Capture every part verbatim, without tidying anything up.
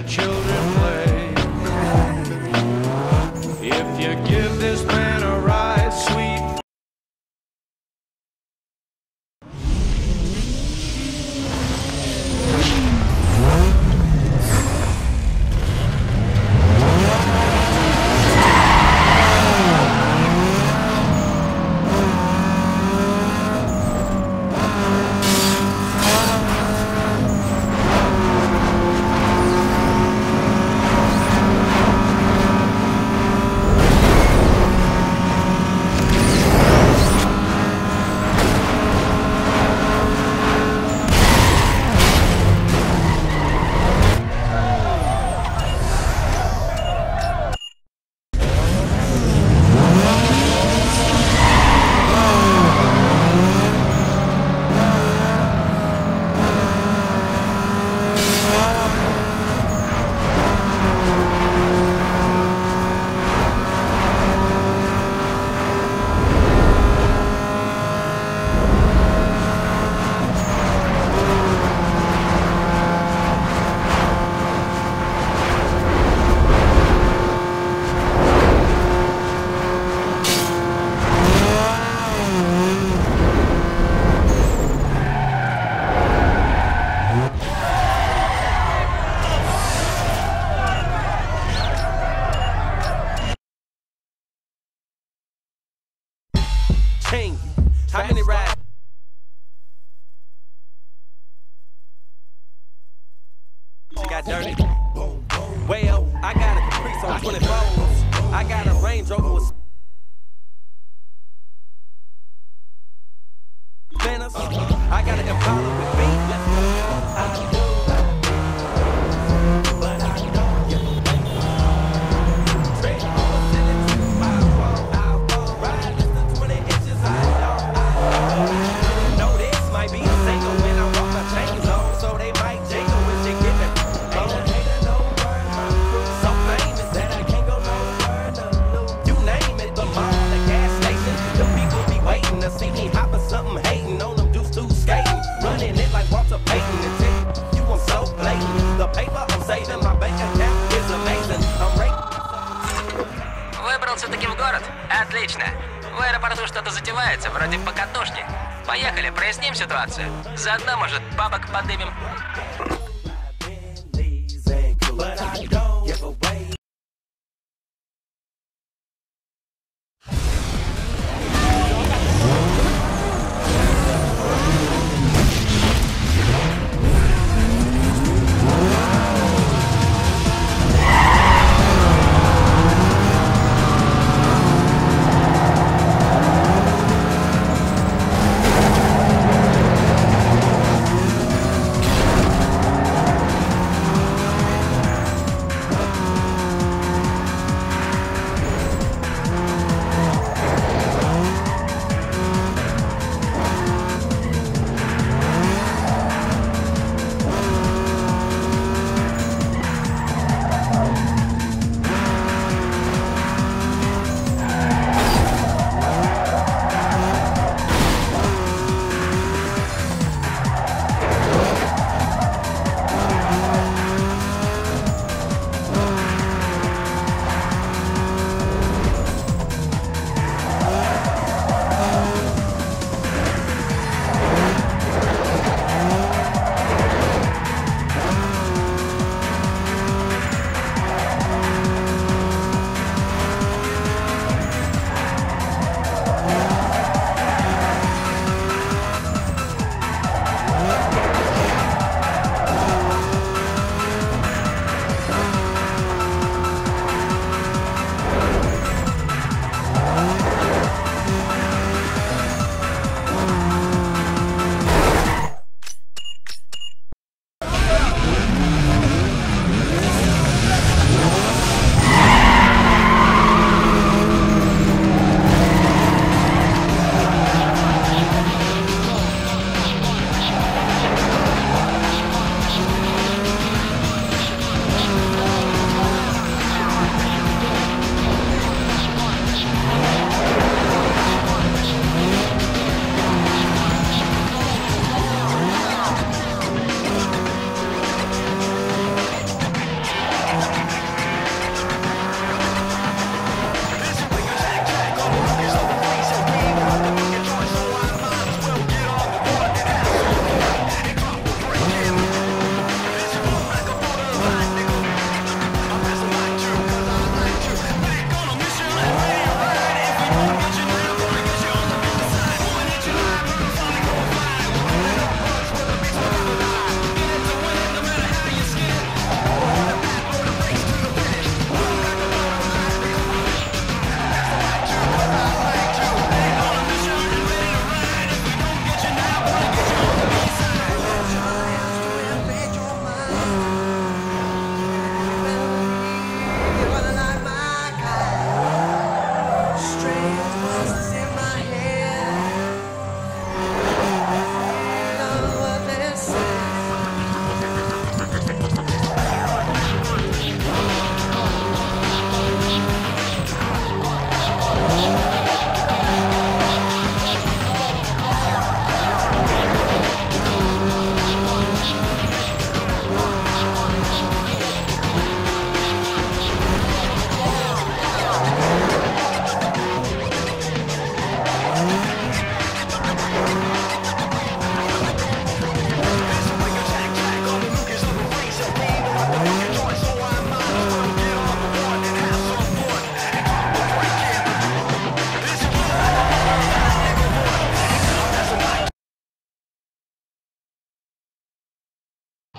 children play. If you give this man a ride, sweet. King, how many rides? Got dirty. Well, I got a Caprice on twenty-fours. I got a Range Rover with spinners. I got an Impala with beat. Let's go. I do. But I don't give a damn. Straight on the ceiling to my wall. I won't ride less than twenty inches. I don't. I know this might be a single when I walk my chains on, so they might jingle when she get it. Ain't a hater, no word. So famous that I can't go nowhere. You name it, the mall, the gas station. The people be waiting to see me hopping something, hating on them dudes too skating, running it like Walter Payton. And tell you I'm so blatant. The paper I'm saving, my bank account is amazing. I'm rating. Выбрался таки в город? Отлично. В аэропорту что-то затевается, вроде покатушни. Поехали, проясним ситуацию. Заодно, может, бабок подымем. But I don't give away.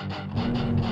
Thank